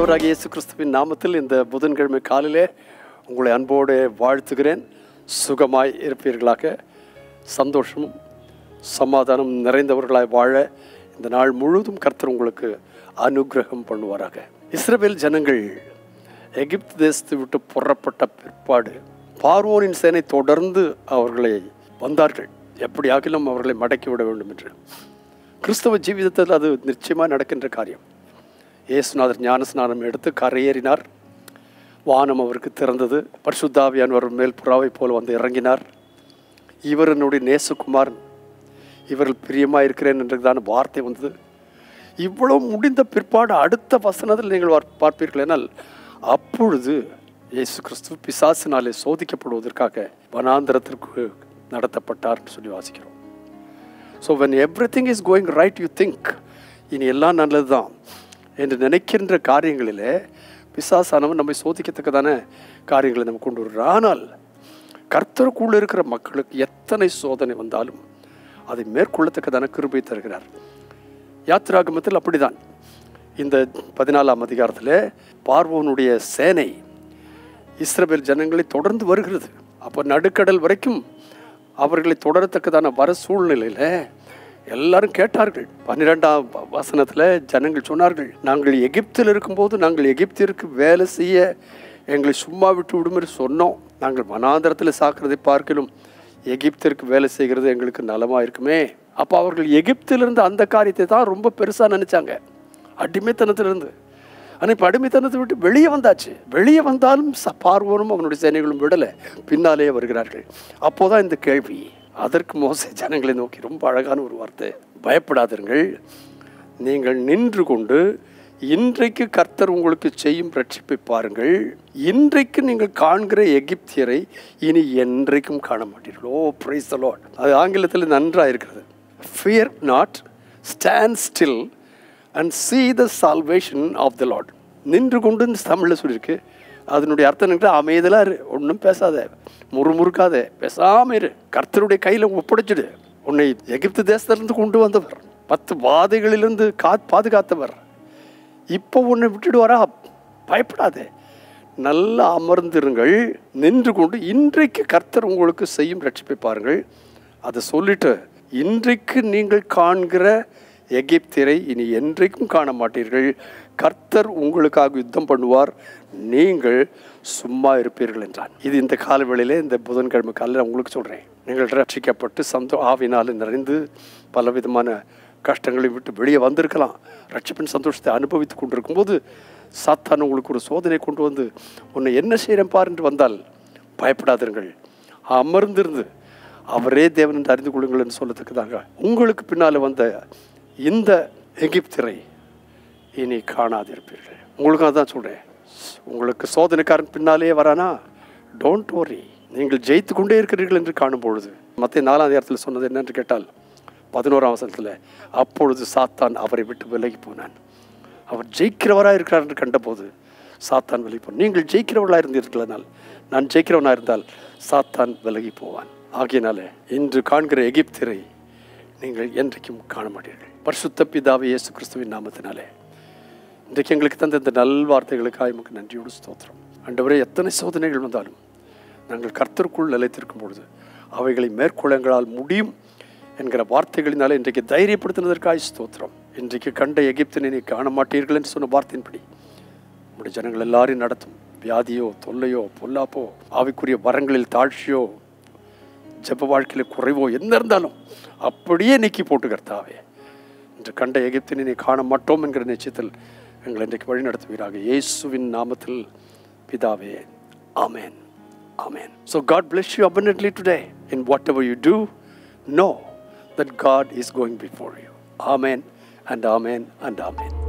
ஆண்டவராகிய இயேசு கிறிஸ்துவின் நாமத்தில் இந்த புதன்கிழமை காலிலே உங்களை அன்போடு வாழ்த்துகிறேன். சுகமாய் இருப்பீர்களாக, சந்தோஷமும் சமாதானம் நிறைந்தவர்களாய் வாழ இந்த நாள் முழுவதும் கர்த்தர் உங்களுக்கு அனுக்கிரகம் பண்ணுவாராக. இஸ்ரவேல் ஜனங்கள் எகிப்து தேசத்தை விட்டு புறப்பட்ட பிற்பாடு பார்வோனின் சேனை தொடர்ந்து அவர்களை வந்தார்கள். எப்படியாகிலும் அவர்களை மடக்கி விட வேண்டும் என்று. கிறிஸ்தவ ஜீவிதத்தில் அது நிச்சயமாக நடக்கின்ற காரியம். இயேசுநாதர் ஞானஸ்நானம் எடுத்து கரையேறினார். வானம் அவருக்கு திறந்தது. பரிசுத்த ஆவியானவர் மேல் புறாவை போல் வந்து இறங்கினார். இவர் என்னுடைய நேசகுமாரன், இவர்கள் பிரியமாக இருக்கிறேன் என்றதான வார்த்தை வந்தது. இவ்வளவு முடிந்த பிற்பாடு அடுத்த வசனத்தில் நீங்கள் பார்ப்பீர்கள் என்றால், அப்பொழுது இயேசு கிறிஸ்து பிசாசினாலே சோதிக்கப்படுவதற்காக வனாந்தரத்திற்கு நடத்தப்பட்டார் சொல்லி வாசிக்கிறோம். So when everything is going right, you think இனி எல்லாம் நல்லது தான் என்று நினைக்கின்ற காரியங்களிலே பிசாசானவன் நம்மை சோதிக்கத்தக்கதான காரியங்களை நம்ம கொண்டு வருகிறார். ஆனால் கர்த்தருக்குள்ளே இருக்கிற மக்களுக்கு எத்தனை சோதனை வந்தாலும் அதை மேற்கொள்ளத்தக்கதான கிருபை தருகிறார். யாத்திராகமத்தில் அப்படிதான். இந்த 14ஆம் அதிகாரத்தில் பார்வோனுடைய சேனை இஸ்ரவேல் ஜனங்களை தொடர்ந்து வருகிறது. அப்போ நடுக்கடல் வரைக்கும் அவர்களை தொடரத்தக்கதான வர சூழ்நிலையில் எல்லாரும் கேட்டார்கள். 12ஆம் வசனத்தில் ஜனங்கள் சொன்னார்கள், நாங்கள் எகிப்தில் இருக்கும்போது நாங்கள் எகிப்திற்கு வேலை செய்ய எங்களை சும்மா விட்டு விடுமாறு சொன்னோம். நாங்கள் வனாந்தரத்தில் சாக்கிறதை பார்க்கலும் எகிப்திற்கு வேலை செய்கிறது எங்களுக்கு நலமாக இருக்குமே. அப்போ அவர்கள் எகிப்திலிருந்து அந்த காரியத்தை தான் ரொம்ப பெருசாக நினச்சாங்க, அடிமைத்தனத்திலிருந்து. ஆனால் இப்போ அடிமைத்தனத்தை விட்டு வெளியே வந்தாச்சு. வெளியே வந்தாலும் பார்வோனும் அவனுடைய சேனைகளும் விடலை, பின்னாலே வருகிறார்கள். அப்போதான் இந்த கேள்வி. அதற்கு மோசே ஜனங்களை நோக்கி ரொம்ப அழகான ஒரு வார்த்தை, பயப்படாதீர்கள், நீங்கள் நின்று கொண்டு இன்றைக்கு கர்த்தர் உங்களுக்கு செய்யும் ரட்சிப்பை பாருங்கள். இன்றைக்கு நீங்கள் காண்கிற எகிப்தியரை இனி என்றைக்கும் காண மாட்டீர்கள். Oh praise the lord. அது ஆங்கிலத்தில் நன்றாக இருக்கிறது. Fear not, stand still and see the salvation of the Lord. நின்று கொண்டு தமிழில் சொல்லியிருக்கு. அதனுடைய அர்த்தம் என்ன? அமைதலாக இரு, ஒன்றும் பேசாத, முறுமுறுக்காத, பேசாமல் இரு, கர்த்தருடைய கையில் ஒப்படைச்சிடு. உன்னை எகிப்து தேசத்திலிருந்து கொண்டு வந்தவர், 10 வாதைகளிலிருந்து பாதுகாத்தவர், இப்போ உன்னை விட்டுடுவாரா? பயப்படாதே, நல்லா அமர்ந்திருங்கள், நின்று கொண்டு இன்றைக்கு கர்த்தர் உங்களுக்கு செய்யும் ரட்சிப்பை பாருங்கள். அதை சொல்லிட்டு, இன்றைக்கு நீங்கள் காண்கிற எகிப்தியரை இனி என்றைக்கும் காண மாட்டீர்கள். கர்த்தர் உங்களுக்காக யுத்தம் பண்ணுவார், நீங்கள் சும்மா இருப்பீர்கள் என்றான். இது இந்த காலவேளையிலே, இந்த புதன்கிழமை காலையில் உங்களுக்கு சொல்கிறேன். நீங்கள் ரட்சிக்கப்பட்டு ஆவினால் நிறைந்து பலவிதமான கஷ்டங்களை விட்டு வெளியே வந்திருக்கலாம். ரட்சிப்பின் சந்தோஷத்தை அனுபவித்து கொண்டிருக்கும்போது சாத்தான் உங்களுக்கு ஒரு சோதனை கொண்டு வந்து உன்னை என்ன செய்கிறேன் பார் என்று வந்தால் பயப்படாதீர்கள். அமர்ந்திருந்து அவரே தேவன் என்று அறிந்து கொள்ளுங்கள் என்று சொல்லத்தக்கதாக உங்களுக்கு பின்னால் வந்த இந்த எகிப்தியரை இனி காணாதிருப்பீர்கள். உங்களுக்கு அதான் சொல்கிறேன். உங்களுக்கு சோதனைக்காரன் பின்னாலே வரானா, டோன்ட் வரி, நீங்கள் ஜெயித்து கொண்டே இருக்கிறீர்கள் என்று காணும் பொழுது. மத்திய 4ஆம் அதிகாரத்தில் சொன்னது என்னென்று கேட்டால் 11ஆம் வசனத்தில், அப்பொழுது சாத்தான் அவரை விட்டு விலகி போனான். அவர் ஜெயிக்கிறவராக இருக்கிறார் என்று கண்டபோது சாத்தான் விலகி போனான். நீங்கள் ஜெயிக்கிறவர்களாக இருந்தீர்களானால், நான் ஜெயிக்கிறவனாக இருந்தால் சாத்தான் விலகி போவான். ஆகையினால இன்று காண்கிற எகிப்தியரை நீங்கள் என்றைக்கும் காண மாட்டீர்கள். பரிசுத்த பிதாவே இயேசு கிறிஸ்துவின் நாமத்தினாலே இன்றைக்கு எங்களுக்கு தந்த இந்த நல்வார்த்தைகளுக்காக நமக்கு நன்றியோடு ஸ்தோத்திரம். ஆண்டவரே, எத்தனை சோதனைகள் வந்தாலும் நாங்கள் கர்த்தருக்குள் நிலைத்திருக்கும் பொழுது அவைகளை மேற்கொள்ள எங்களால் முடியும் என்கிற வார்த்தைகளினாலே இன்றைக்கு தைரியப்படுத்தினதற்காக ஸ்தோத்திரம். இன்றைக்கு கண்ட எகிப்தினை நீ காண மாட்டீர்கள் என்று சொன்ன வார்த்தையின்படி நம்முடைய ஜனங்கள் எல்லாரையும் நடத்தும். வியாதியோ, தொல்லையோ, பொல்லாப்போ, ஆவிக்குரிய வரங்களில் தாழ்ச்சியோ, ஜெப வாழ்க்கையில் குறைவோ என்ன இருந்தாலும் அப்படியே நீக்கி போட்டு கர்த்தாவே, இன்று கண்ட எகிப்தினை நீ காண மாட்டோம் என்கிற நிச்சயத்தில் எங்களை இன்றைக்கு வழி நடத்துவீராக. இயேசுவின் நாமத்தில் பிதாவே, ஆமென், ஆமென். So God bless you abundantly today. In whatever you do, know that God is going before you. Amen and amen and amen.